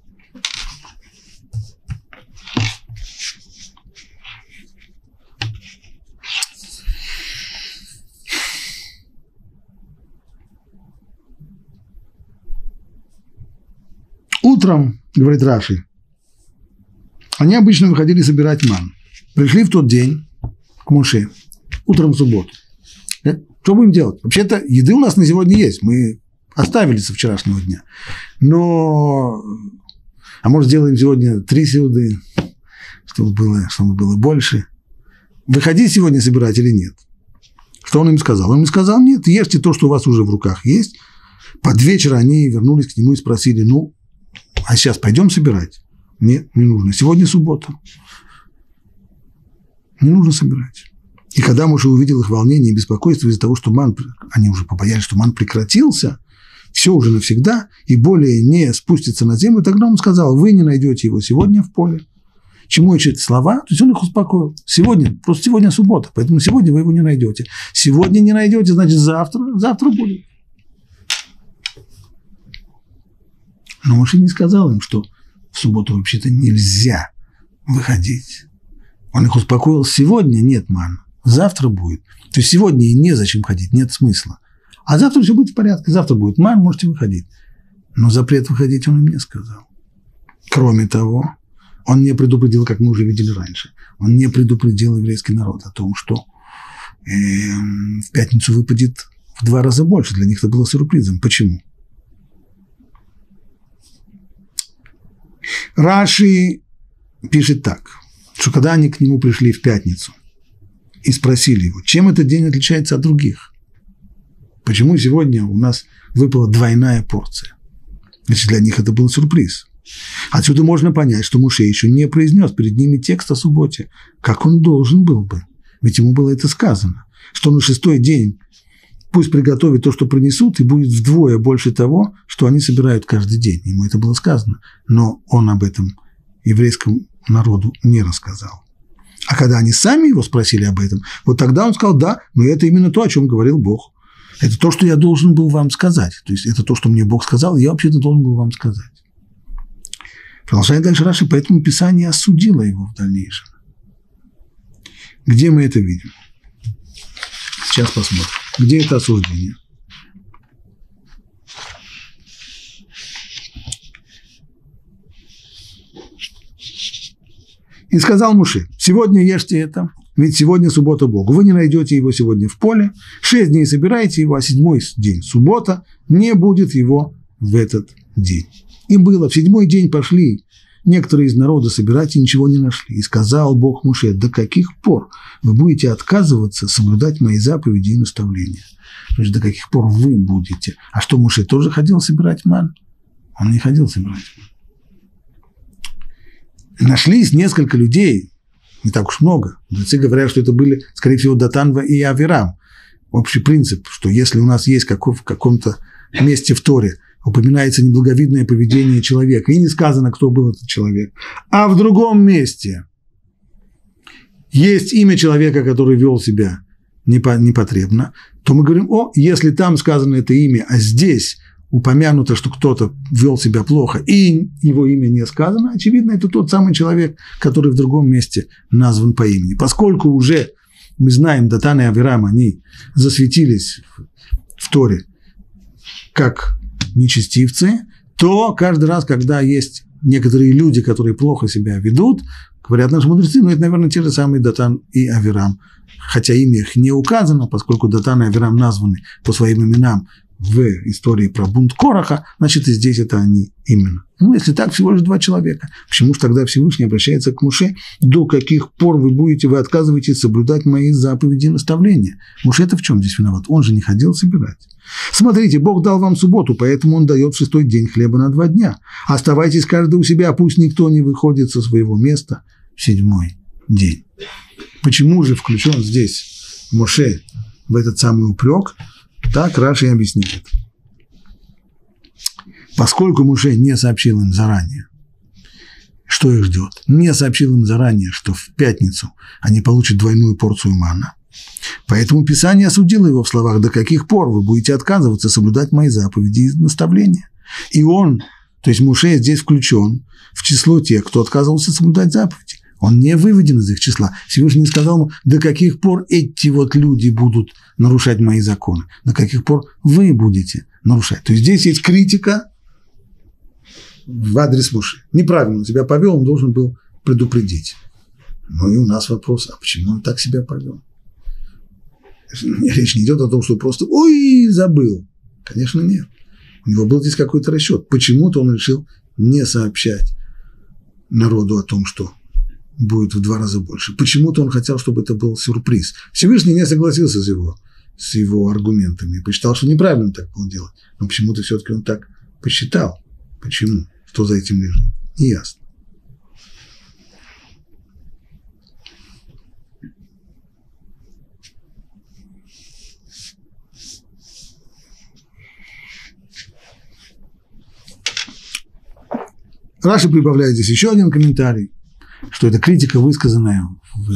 Утром, говорит Раши, они обычно выходили собирать ман. Пришли в тот день к Моше, утром в субботу. Что будем делать? Вообще-то еды у нас на сегодня есть, мы оставили со вчерашнего дня. Но, а может, сделаем сегодня три сеуды, чтобы было, чтобы было больше. Выходи сегодня собирать или нет? Что он им сказал? Он им сказал, нет, ешьте то, что у вас уже в руках есть. Под вечер они вернулись к нему и спросили, ну, а сейчас пойдем собирать? Нет, не нужно. Сегодня суббота. Не нужно собирать. И когда Моше увидел их волнение и беспокойство из-за того, что ман, они уже побоялись, что ман прекратился, все уже навсегда, и более не спустится на землю, тогда он сказал, вы не найдете его сегодня в поле. Чему эти слова? То есть он их успокоил. Сегодня, просто сегодня суббота, поэтому сегодня вы его не найдете. Сегодня не найдете, значит завтра, завтра будет. Но Моше не сказал им, что в субботу вообще-то нельзя выходить. Он их успокоил, сегодня нет мана, завтра будет. То есть сегодня и незачем ходить, нет смысла. А завтра все будет в порядке, завтра будет ман, можете выходить. Но запрет выходить он им не сказал. Кроме того, он не предупредил, как мы уже видели раньше, он не предупредил еврейский народ о том, что э, в пятницу выпадет в два раза больше. Для них это было сюрпризом. Почему? Раши пишет так, что когда они к нему пришли в пятницу и спросили его, чем этот день отличается от других, почему сегодня у нас выпала двойная порция, значит, для них это был сюрприз. Отсюда можно понять, что Моше еще не произнес перед ними текст о субботе, как он должен был бы, ведь ему было это сказано, что на шестой день пусть приготовит то, что принесут, и будет вдвое больше того, что они собирают каждый день. Ему это было сказано. Но он об этом еврейскому народу не рассказал. А когда они сами его спросили об этом, вот тогда он сказал, да, но это именно то, о чем говорил Бог. Это то, что я должен был вам сказать. То есть это то, что мне Бог сказал, и я вообще-то должен был вам сказать. Продолжает дальше Раши, поэтому Писание осудило его в дальнейшем. Где мы это видим? Сейчас посмотрим. Где это осуждение? И сказал Моше, сегодня ешьте это, ведь сегодня суббота Богу. Вы не найдете его сегодня в поле, шесть дней собираете его, а седьмой день, суббота, не будет его в этот день. И было, в седьмой день пошли некоторые из народа собирать и ничего не нашли. И сказал Бог Моше, до каких пор вы будете отказываться соблюдать мои заповеди и наставления? То есть до каких пор вы будете? А что, Моше тоже ходил собирать ман? Он не ходил собирать ман. Нашлись несколько людей, не так уж много. Мудрецы говорят, что это были, скорее всего, Датан и Авирам. Общий принцип, что если у нас есть каков, в каком-то месте в Торе упоминается неблаговидное поведение человека, и не сказано, кто был этот человек, а в другом месте есть имя человека, который вел себя непотребно, то мы говорим, о, если там сказано это имя, а здесь упомянуто, что кто-то вел себя плохо, и его имя не сказано, очевидно, это тот самый человек, который в другом месте назван по имени. Поскольку уже мы знаем, Датан и Авирам, они засветились в Торе как нечестивцы, то каждый раз, когда есть некоторые люди, которые плохо себя ведут, говорят наши мудрецы, ну, это, наверное, те же самые Датан и Авирам. Хотя имя их не указано, поскольку Датан и Авирам названы по своим именам в истории про бунт Кораха, значит, и здесь это они именно. Ну, если так, всего лишь два человека. Почему же тогда Всевышний обращается к Моше? До каких пор вы будете, вы отказываетесь соблюдать мои заповеди и наставления? Моше это в чем здесь виноват? Он же не ходил собирать. Смотрите, Бог дал вам субботу, поэтому Он дает в шестой день хлеба на два дня. Оставайтесь каждый у себя, пусть никто не выходит со своего места в седьмой день. Почему же включен здесь Моше в этот самый упрек? Так Раши объясняет. Поскольку Моше не сообщил им заранее, что их ждет. Не сообщил им заранее, что в пятницу они получат двойную порцию мана. Поэтому Писание осудило его в словах: «До каких пор вы будете отказываться соблюдать мои заповеди и наставления?» И он, то есть Моше, здесь включен в число тех, кто отказывался соблюдать заповеди. Он не выведен из их числа. Всевышний не сказал ему: до каких пор эти вот люди будут нарушать мои законы, до каких пор вы будете нарушать. То есть здесь есть критика в адрес Моше. Неправильно он себя повел, он должен был предупредить. Ну и у нас вопрос: а почему он так себя повел? Речь не идет о том, что просто «ой, забыл». Конечно, нет. У него был здесь какой-то расчет. Почему-то он решил не сообщать народу о том, что будет в два раза больше. Почему-то он хотел, чтобы это был сюрприз. Всевышний не согласился с его, с его аргументами. Посчитал, что неправильно так было делать. Но почему-то все-таки он так посчитал. Почему? Что за этим лежит? Неясно. Раши прибавляет здесь еще один комментарий, что это критика, высказанная в,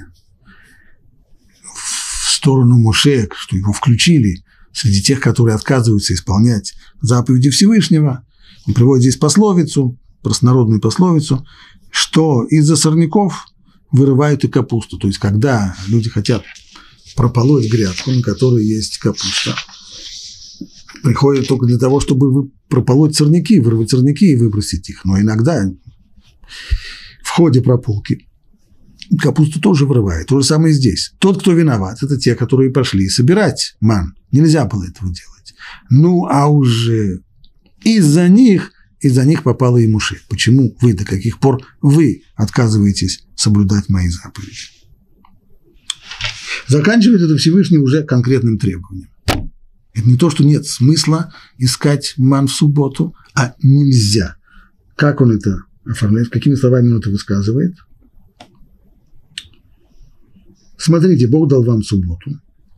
в сторону Моше, что его включили среди тех, которые отказываются исполнять заповеди Всевышнего. Он приводит здесь пословицу, простонародную пословицу, что из-за сорняков вырывают и капусту. То есть, когда люди хотят прополоть грядку, на которой есть капуста, приходят только для того, чтобы прополоть сорняки, вырвать сорняки и выбросить их. Но иногда в ходе прополки капусту тоже вырывают. То же самое и здесь. Тот, кто виноват, это те, которые пошли собирать ман. Нельзя было этого делать. Ну, а уже из-за них, из-за них попало и Моше. Почему вы, до каких пор вы отказываетесь соблюдать мои заповеди? Заканчивает это Всевышний уже конкретным требованием. Это не то, что нет смысла искать ман в субботу, а нельзя. Как он это оформляет, какими словами он это высказывает? Смотрите, Бог дал вам субботу.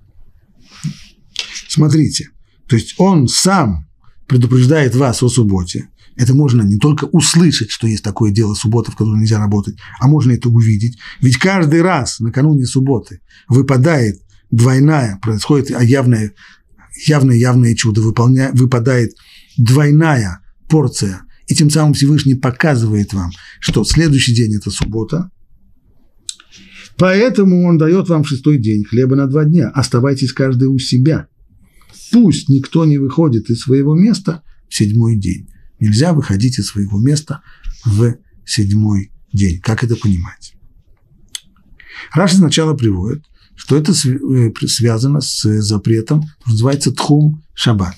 Смотрите, то есть он сам предупреждает вас о субботе. Это можно не только услышать, что есть такое дело суббота, в которой нельзя работать, а можно это увидеть. Ведь каждый раз накануне субботы выпадает двойная, происходит явная явное-явное чудо, выполня, выпадает двойная порция, и тем самым Всевышний показывает вам, что следующий день – это суббота, поэтому он дает вам в шестой день хлеба на два дня, оставайтесь каждый у себя, пусть никто не выходит из своего места в седьмой день, нельзя выходить из своего места в седьмой день, как это понимать? Раши сначала приводит, что это связано с запретом, что называется тхум шаббат.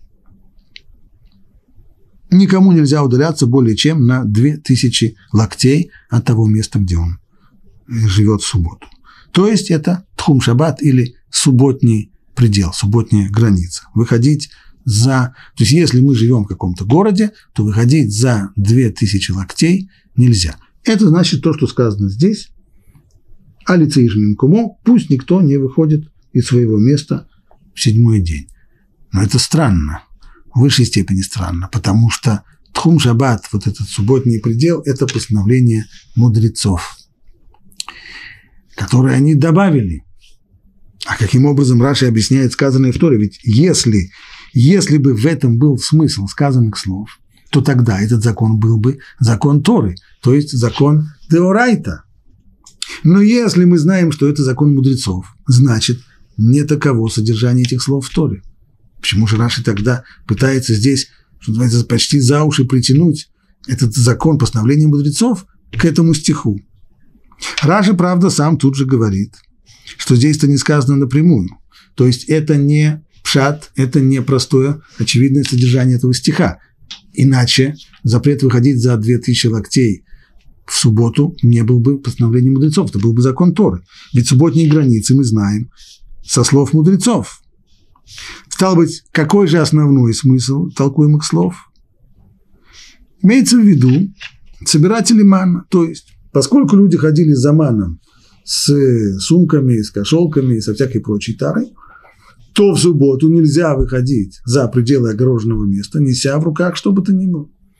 Никому нельзя удаляться более чем на две тысячи локтей от того места, где он живет в субботу. То есть это тхум шаббат или субботний предел, субботняя граница. Выходить за... То есть если мы живем в каком-то городе, то выходить за две тысячи локтей нельзя. Это значит то, что сказано здесь. Алицеишмимкумо, пусть никто не выходит из своего места в седьмой день. Но это странно, в высшей степени странно, потому что тхум шаббат, вот этот субботний предел, это постановление мудрецов, которые они добавили. А каким образом Раши объясняет сказанное в Торе? Ведь если, если бы в этом был смысл сказанных слов, то тогда этот закон был бы закон Торы, то есть закон деорайта. Но если мы знаем, что это закон мудрецов, значит, не таково содержание этих слов в Торе. Почему же Раши тогда пытается здесь, что называется, почти за уши притянуть этот закон постановления мудрецов к этому стиху? Раши, правда, сам тут же говорит, что здесь-то не сказано напрямую. То есть это не пшат, это не простое, очевидное содержание этого стиха. Иначе запрет выходить за две тысячи локтей в субботу не был бы постановлением мудрецов, это был бы закон Торы. Ведь субботние границы мы знаем со слов мудрецов. Стало быть, какой же основной смысл толкуемых слов? Имеется в виду собиратели мана, то есть, поскольку люди ходили за маном с сумками, с кошелками, со всякой прочей тарой, то в субботу нельзя выходить за пределы огороженного места, неся в руках что бы то ни было.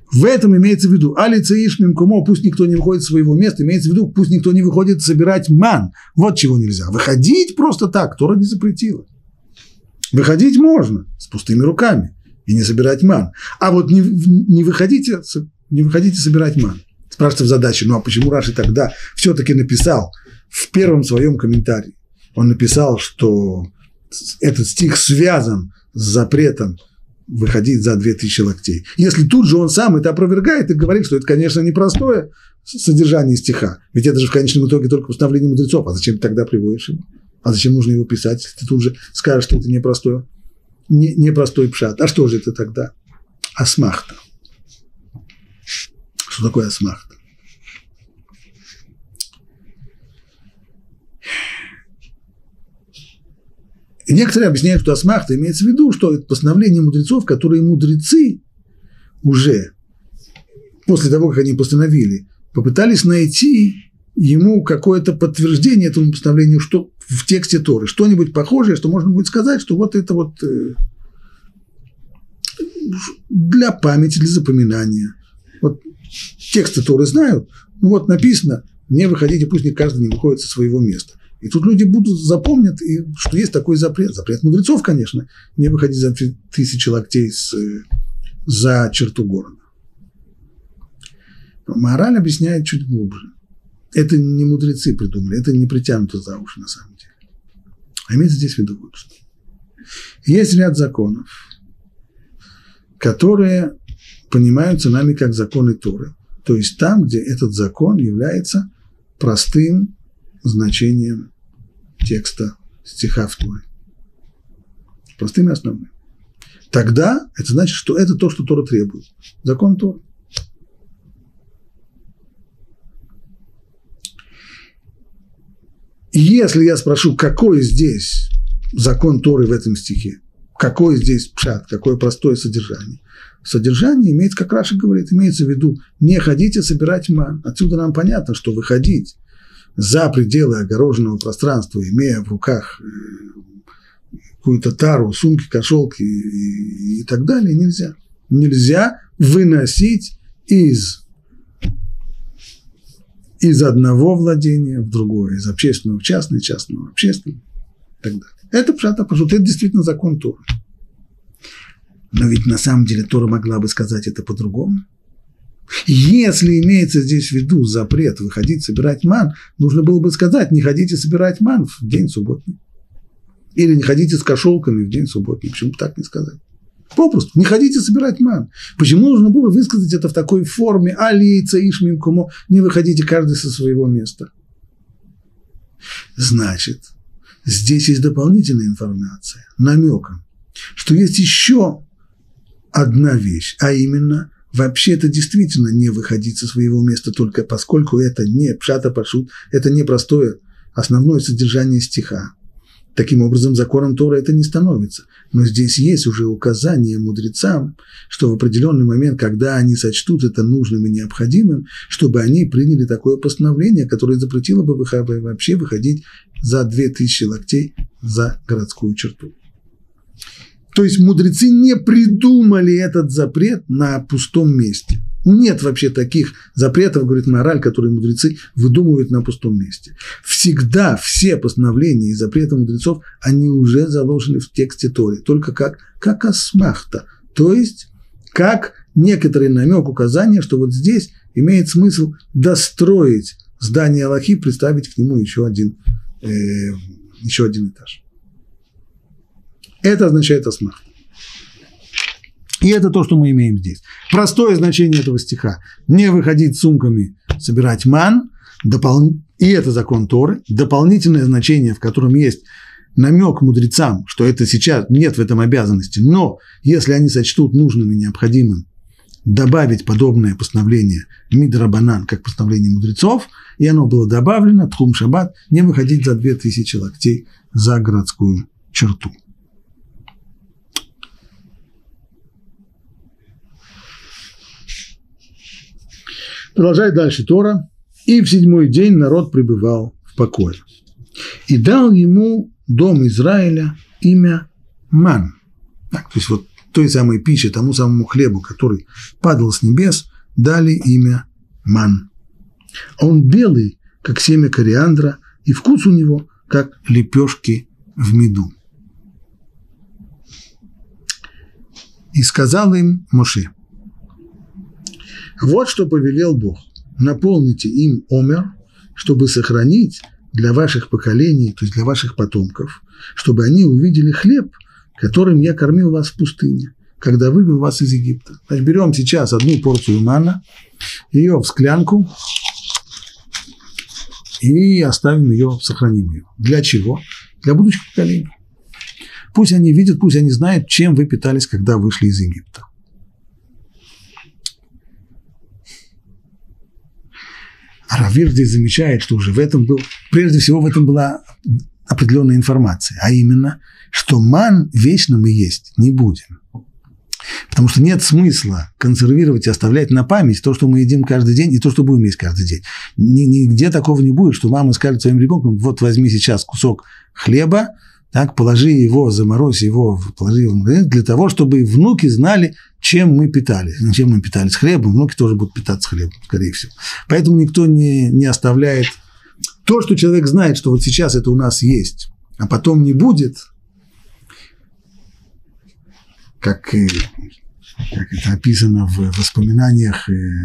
В этом имеется в виду, али цаиш мимкумо, пусть никто не выходит с своего места, имеется в виду, пусть никто не выходит собирать ман. Вот чего нельзя. Выходить просто так, Тора не запретила. Выходить можно с пустыми руками и не собирать ман. А вот не, не, выходите, не выходите собирать ман. Спрашивается в задаче, ну а почему Раши тогда все-таки написал в первом своем комментарии, он написал, что этот стих связан с запретом выходить за две тысячи локтей. Если тут же он сам это опровергает и говорит, что это, конечно, непростое содержание стиха, ведь это же в конечном итоге только постановление мудрецов, а зачем ты тогда приводишь его? А зачем нужно его писать, если ты тут же скажешь, что это непростое, не, непростой пшат? А что же это тогда? Асмахта. Что такое асмахта? И некоторые объясняют, что асмахта имеется в виду, что это постановление мудрецов, которые мудрецы уже после того, как они постановили, попытались найти ему какое-то подтверждение этому постановлению, что в тексте Торы, что-нибудь похожее, что можно будет сказать, что вот это вот для памяти, для запоминания. Вот тексты Торы знают, ну вот написано, не выходите, пусть не каждый не выходит со своего места. И тут люди будут запомнят, что есть такой запрет. Запрет мудрецов, конечно, не выходить за тысячи локтей с, за черту города. Но Маораль объясняет чуть глубже. Это не мудрецы придумали, это не притянуто за уши на самом деле. А имеется здесь в виду вот что. Есть ряд законов, которые понимаются нами как законы Торы. То есть там, где этот закон является простым значением текста стиха в Торе. Простым и основным. Тогда это значит, что это то, что Тора требует. Закон Торы. Если я спрошу, какой здесь закон Торы в этом стихе, какой здесь пшат, какое простое содержание, содержание имеется, как Раши говорит, имеется в виду, не ходите собирать ман. Отсюда нам понятно, что выходить за пределы огороженного пространства, имея в руках какую-то тару, сумки, кошелки и, и так далее, нельзя. Нельзя выносить из, из одного владения в другое, из общественного в частное, частного в общественное и так далее. Это пшат пашут, это действительно закон Торы. Но ведь на самом деле Тора могла бы сказать это по-другому. Если имеется здесь в виду запрет выходить собирать ман, нужно было бы сказать, не ходите собирать ман в день субботний. Или не ходите с кошелками в день субботний. Почему бы так не сказать? Попросту, не ходите собирать ман. Почему нужно было высказать это в такой форме? Али цаиш мимкумо, не выходите каждый со своего места. Значит, здесь есть дополнительная информация, намеком, что есть еще одна вещь, а именно вообще это действительно не выходить со своего места, только поскольку это не пшат пашут, это не простое основное содержание стиха. Таким образом, законом Торы это не становится. Но здесь есть уже указание мудрецам, что в определенный момент, когда они сочтут это нужным и необходимым, чтобы они приняли такое постановление, которое запретило бы вообще выходить за две тысячи локтей за городскую черту. То есть мудрецы не придумали этот запрет на пустом месте. Нет вообще таких запретов, говорит Маораль, которые мудрецы выдумывают на пустом месте. Всегда все постановления и запреты мудрецов, они уже заложены в тексте Торы, только как, как асмахта, то есть как некоторый намек, указание, что вот здесь имеет смысл достроить здание Алахи, приставить к нему еще один, э, еще один этаж. Это означает асмахта. И это то, что мы имеем здесь. Простое значение этого стиха. Не выходить сумками, собирать ман. Допол... И это закон Торы. Дополнительное значение, в котором есть намек мудрецам, что это сейчас нет в этом обязанности. Но если они сочтут нужным и необходимым добавить подобное постановление мидрабанан, как постановление мудрецов, и оно было добавлено, тхум шаббат, не выходить за две тысячи локтей за городскую черту. Продолжает дальше Тора. И в седьмой день народ пребывал в покое. И дал ему дом Израиля имя Ман. Так, то есть вот той самой пище, тому самому хлебу, который падал с небес, дали имя ман. Он белый, как семя кориандра, и вкус у него, как лепешки в меду. И сказал им Моше: вот что повелел Бог: наполните им омер, чтобы сохранить для ваших поколений, то есть для ваших потомков, чтобы они увидели хлеб, которым я кормил вас в пустыне, когда вывел вас из Египта. Значит, берем сейчас одну порцию манна, ее в склянку и оставим ее, сохраним ее. Для чего? Для будущих поколений. Пусть они видят, пусть они знают, чем вы питались, когда вышли из Египта. А Рав Вир здесь замечает, что уже в этом был, прежде всего в этом была определенная информация, а именно, что ман вечно мы есть не будем. Потому что нет смысла консервировать и оставлять на память то, что мы едим каждый день, и то, что будем есть каждый день. Нигде такого не будет, что мама скажет своим ребенкам: вот возьми сейчас кусок хлеба, так, положи его, заморозь его, положи его для того, чтобы внуки знали, чем мы питались. Чем мы питались хлебом, внуки тоже будут питаться хлебом, скорее всего. Поэтому никто не, не оставляет то, что человек знает, что вот сейчас это у нас есть, а потом не будет, как, как это описано в воспоминаниях,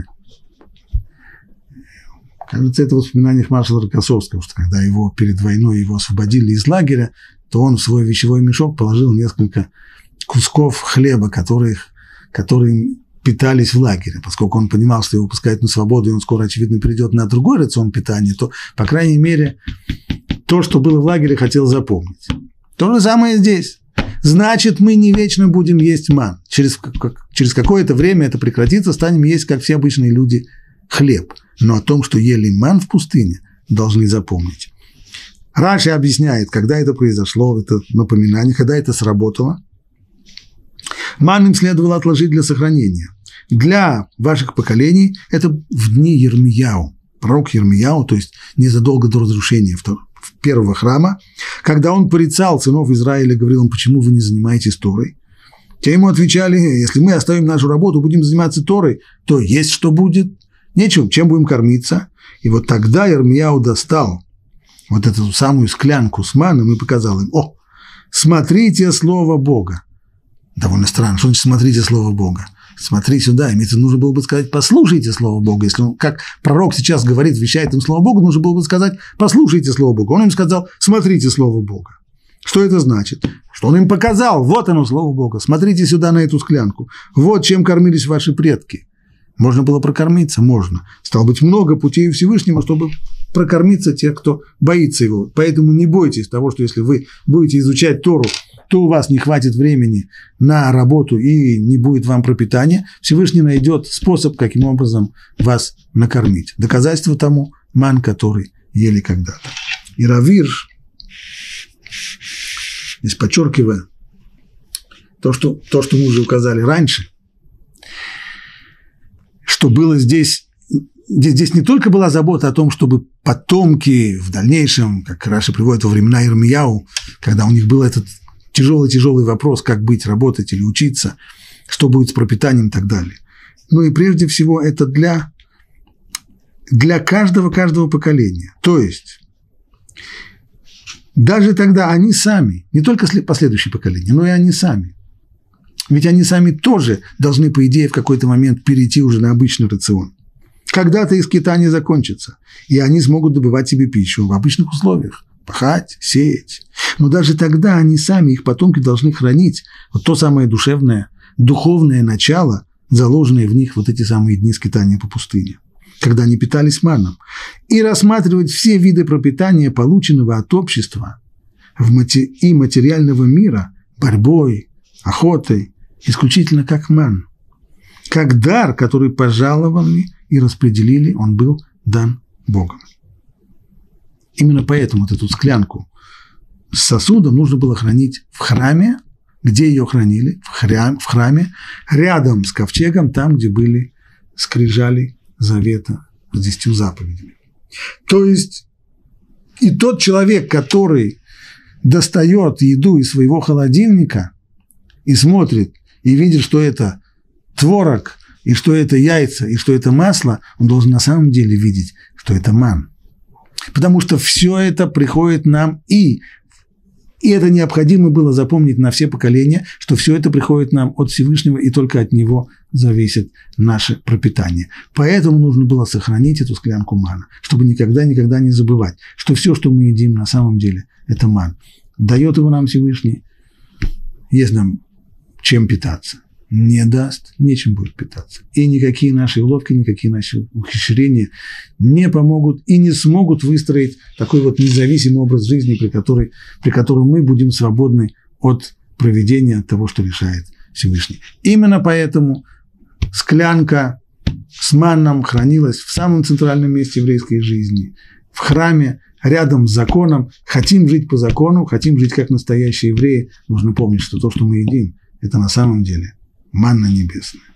кажется, это в воспоминаниях маршала Рокоссовского, что когда его перед войной его освободили из лагеря, то он в свой вещевой мешок положил несколько кусков хлеба, которые, которые питались в лагере. Поскольку он понимал, что его пускают на свободу, и он скоро, очевидно, перейдет на другой рацион питания, то, по крайней мере, то, что было в лагере, хотел запомнить. То же самое здесь. Значит, мы не вечно будем есть ман. Через, как, через какое-то время это прекратится, станем есть, как все обычные люди, хлеб. Но о том, что ели ман в пустыне, должны запомнить. Раши объясняет, когда это произошло, это напоминание, когда это сработало. Ман им следовало отложить для сохранения. Для ваших поколений это в дни Йирмияу, пророк Йирмияу, то есть незадолго до разрушения первого храма, когда он порицал сынов Израиля, говорил им: почему вы не занимаетесь Торой? Те ему отвечали: если мы оставим нашу работу, будем заниматься Торой, то есть что будет? Нечем, чем будем кормиться? И вот тогда Йирмияу достал вот эту самую склянку с маном и показал им: о, смотрите слово Бога. Довольно странно, что значит смотрите слово Бога? Смотри сюда, имеется, нужно было бы сказать: послушайте слово Бога. Если он, как пророк сейчас говорит, вещает им слово Бога, нужно было бы сказать: послушайте слово Бога. Он им сказал: смотрите слово Бога. Что это значит? Что он им показал: вот оно, слово Бога. Смотрите сюда на эту склянку. Вот чем кормились ваши предки. Можно было прокормиться? Можно. Стало быть, много путей у Всевышнего, чтобы прокормиться тех, кто боится его. Поэтому не бойтесь того, что если вы будете изучать Тору, то у вас не хватит времени на работу и не будет вам пропитания. Всевышний найдет способ, каким образом вас накормить. Доказательство тому – ман, который ели когда-то. И Рав Вир, здесь подчеркивая то, что, то, что мы уже указали раньше, что было здесь, здесь не только была забота о том, чтобы потомки в дальнейшем, как Раши приводит во времена Йирмияу, когда у них был этот тяжелый-тяжелый вопрос, как быть, работать или учиться, что будет с пропитанием и так далее. Ну и прежде всего это для, для каждого-каждого поколения. То есть даже тогда они сами, не только последующие поколения, но и они сами, ведь они сами тоже должны, по идее, в какой-то момент перейти уже на обычный рацион. Когда-то их скитание закончится, и они смогут добывать себе пищу в обычных условиях, пахать, сеять. Но даже тогда они сами, их потомки, должны хранить вот то самое душевное, духовное начало, заложенное в них вот эти самые дни скитания по пустыне, когда они питались маном, и рассматривать все виды пропитания, полученного от общества и материального мира, борьбой, охотой, исключительно как ман, как дар, который пожаловали и распределили, он был дан Богом. Именно поэтому вот эту склянку с сосудом нужно было хранить в храме, где ее хранили, в храме, в храме рядом с ковчегом, там, где были скрижали завета с десятью заповедями. То есть и тот человек, который достает еду из своего холодильника и смотрит, и видит, что это творог, и что это яйца, и что это масло, он должен на самом деле видеть, что это ман. Потому что все это приходит нам, и, и это необходимо было запомнить на все поколения, что все это приходит нам от Всевышнего, и только от Него зависит наше пропитание. Поэтому нужно было сохранить эту склянку мана, чтобы никогда-никогда не забывать, что все, что мы едим, на самом деле, это ман. Дает его нам Всевышний, есть нам чем питаться. Не даст, нечем будет питаться. И никакие наши уловки, никакие наши ухищрения не помогут и не смогут выстроить такой вот независимый образ жизни, при, которой, при котором мы будем свободны от проведения того, что решает Всевышний. Именно поэтому склянка с манном хранилась в самом центральном месте еврейской жизни, в храме, рядом с законом. Хотим жить по закону, хотим жить как настоящие евреи, нужно помнить, что то, что мы едим, это на самом деле манна небесная.